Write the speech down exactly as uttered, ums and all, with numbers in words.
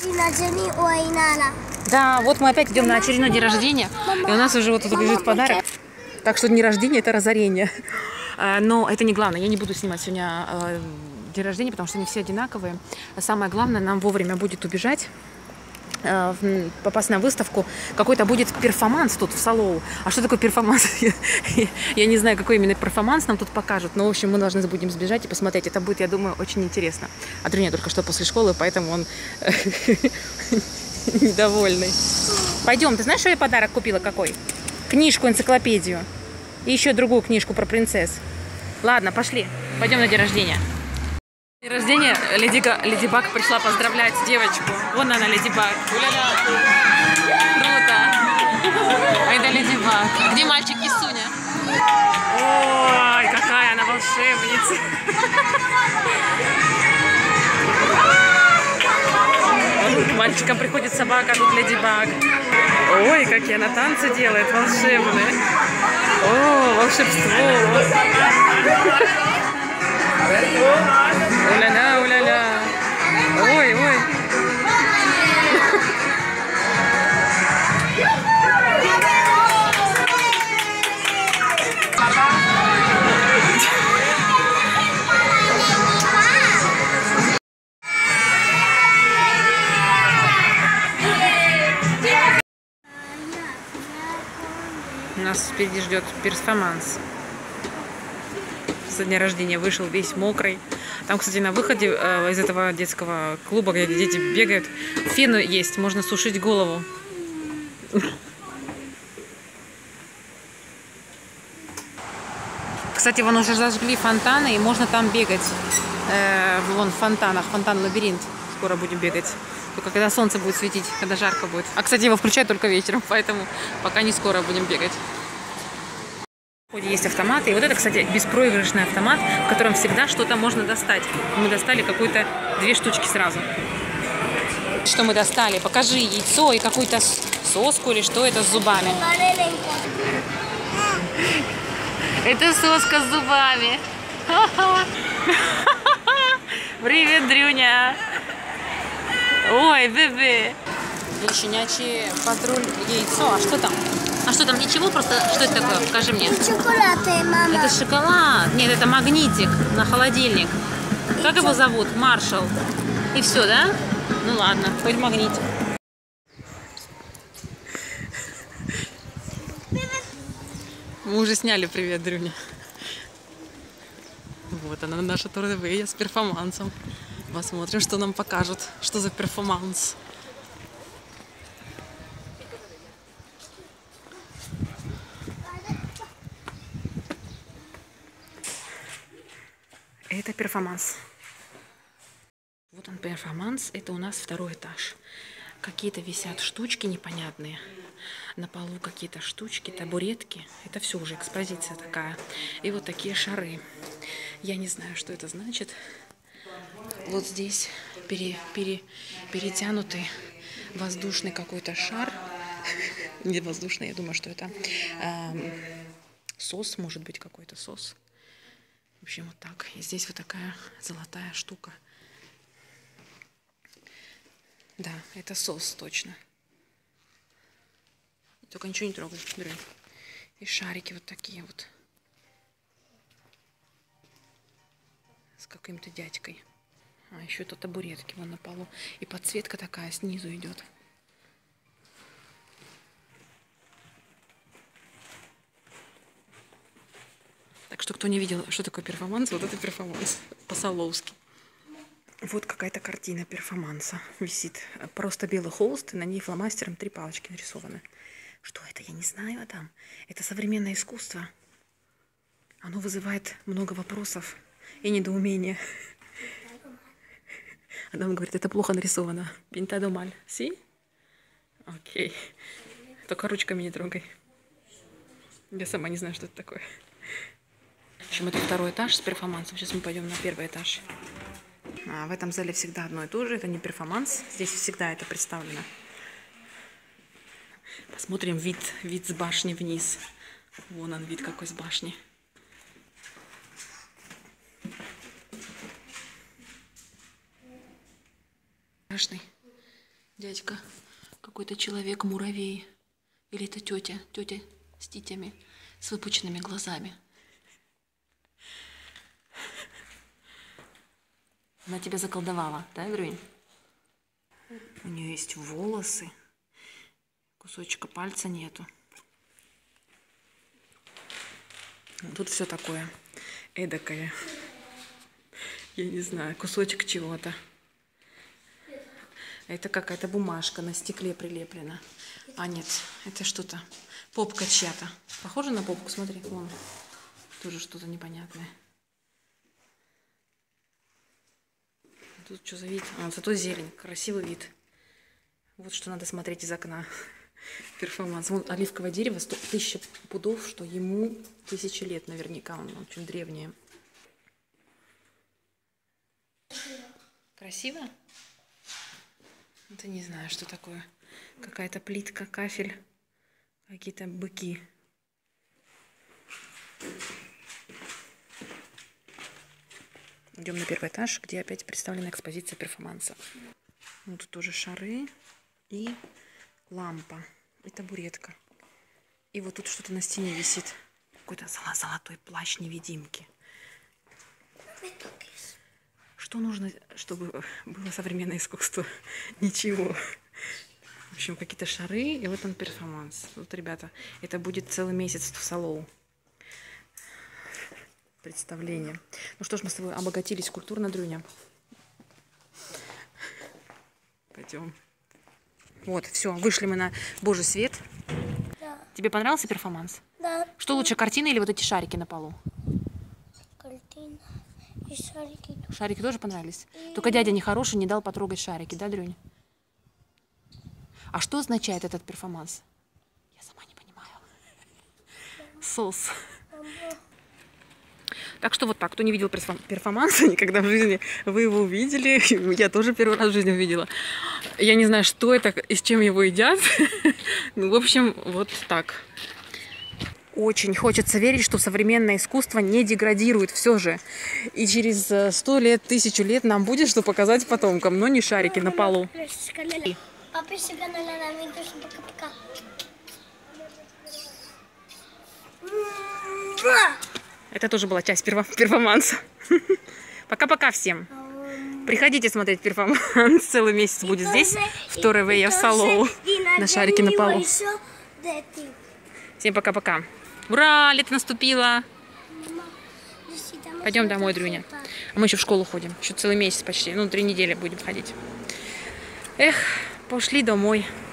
Да, вот мы опять идем на очередной день рождения, и у нас уже вот тут лежит подарок. Так что не рождение, это разорение. Но это не главное, я не буду снимать сегодня день рождения, потому что они все одинаковые. Самое главное, нам вовремя будет убежать, попасть на выставку. Какой-то будет перформанс тут в Салоу. А что такое перформанс? Я не знаю, какой именно перформанс нам тут покажут. Но, в общем, мы должны будем сбежать и посмотреть. Это будет, я думаю, очень интересно. А Дрюня только что после школы, поэтому он недовольный. Пойдем. Ты знаешь, что я подарок купила какой? Книжку, энциклопедию. И еще другую книжку про принцесс. Ладно, пошли. Пойдем на день рождения. День рождения Леди, Леди Баг пришла поздравлять девочку. Вон она, Леди Баг. Круто. Это Леди Баг. А где мальчик Кисуня? Ой, какая она волшебница. Мальчикам приходит собака, а тут Леди Баг. Ой, какие она танцы делает волшебные. О, волшебство. Уля-ля, уля-ля. Ой, ой. Нас впереди ждет перформанс. Со дня рождения вышел весь мокрый. Там, кстати, на выходе э, из этого детского клуба, где дети бегают, фен есть, можно сушить голову. Кстати, вон уже зажгли фонтаны, и можно там бегать. Э, вон в фонтанах, фонтан-лабиринт. Скоро будем бегать. Только когда солнце будет светить, когда жарко будет. А, кстати, его включают только вечером, поэтому пока не скоро будем бегать. Есть автоматы. И вот это, кстати, беспроигрышный автомат, в котором всегда что-то можно достать. Мы достали какую-то две штучки сразу. Что мы достали? Покажи яйцо и какую-то соску или что это с зубами. Это соска с зубами. Привет, Дрюня. Ой, бебе. Щенячий патруль яйцо. А что там? А что там, ничего? Просто что это такое? Покажи мне. Шоколад, мама. Это шоколад. Нет, это магнитик на холодильник. Как его зовут? Маршал. И все, да? Ну ладно, хоть магнитик. Мы уже сняли «Привет, Дрюня». Вот она, наша турневея с перформансом. Посмотрим, что нам покажут. Что за перформанс. Это перформанс. Вот он перформанс. Это у нас второй этаж. Какие-то висят штучки непонятные. На полу какие-то штучки, табуретки. Это все уже экспозиция такая. И вот такие шары. Я не знаю, что это значит. Вот здесь пере, пере, перетянутый воздушный какой-то шар. Не воздушный, я думаю, что это э, сос, может быть, какой-то сос. В общем, вот так. И здесь вот такая золотая штука. Да, это сос точно. Только ничего не трогай, Дрюнь. И шарики вот такие вот. С каким-то дядькой. А еще это табуретки вон на полу. И подсветка такая снизу идет. Так что, кто не видел, что такое перформанс, вот это перформанс по-саловски. Вот какая-то картина перформанса висит. Просто белый холст, и на ней фломастером три палочки нарисованы. Что это? Я не знаю, Адам. Это современное искусство. Оно вызывает много вопросов и недоумения. Адам говорит, это плохо нарисовано. Pintado mal. Си? Окей. Только ручками не трогай. Я сама не знаю, что это такое. В общем, это второй этаж с перформансом. Сейчас мы пойдем на первый этаж. А в этом зале всегда одно и то же. Это не перформанс. Здесь всегда это представлено. Посмотрим вид, вид с башни вниз. Вон он, вид какой с башни. Страшный. Дядька, какой-то человек-муравей. Или это тетя, тетя с титями, с выпученными глазами. Она тебя заколдовала, да, Дрюнь? У нее есть волосы, кусочка пальца нету. Тут все такое эдакое. Я не знаю, кусочек чего-то. Это какая-то бумажка на стекле прилеплена. А нет, это что-то. Попка чья-то. Похоже на попку? Смотри, вон. Тоже что-то непонятное. Тут что за вид? А, зато зелень. Красивый вид. Вот что надо смотреть из окна. Перформанс. Вон оливковое дерево, сто, тысяча пудов, что ему тысячи лет наверняка. Он очень древнее. Красиво? Это не знаю, что такое. Какая-то плитка, кафель. Какие-то быки. Идем на первый этаж, где опять представлена экспозиция перформанса. Вот тут тоже шары и лампа, и табуретка. И вот тут что-то на стене висит. Какой-то золотой плащ невидимки. Что нужно, чтобы было современное искусство? Ничего. В общем, какие-то шары, и вот он перформанс. Вот, ребята, это будет целый месяц в Салоу. Представление. Ну что ж, мы с тобой обогатились культурно, Дрюня. Пойдем. Вот, все, вышли мы на Божий свет. Да. Тебе понравился перформанс? Да. Что лучше, картина или вот эти шарики на полу? Картина и шарики. Шарики тоже понравились? И... Только дядя нехороший не дал потрогать шарики, да, Дрюня? А что означает этот перформанс? Я сама не понимаю. Сос. Так что вот так, кто не видел перформанса никогда в жизни, вы его увидели. Я тоже первый раз в жизни увидела. Я не знаю, что это и с чем его едят. Ну, в общем, вот так. Очень хочется верить, что современное искусство не деградирует все же. И через сто лет, тысячу лет нам будет что показать потомкам, но не шарики на полу. Это тоже была часть перформанса. Пока-пока всем. Приходите смотреть перформанс. Целый месяц будет здесь, в Торревея, в Салоу, на шарике на полу. Всем пока-пока. Ура, лето наступило. Пойдем домой, Дрюня. А мы еще в школу ходим. Еще целый месяц почти. Ну, три недели будем ходить. Эх, пошли домой.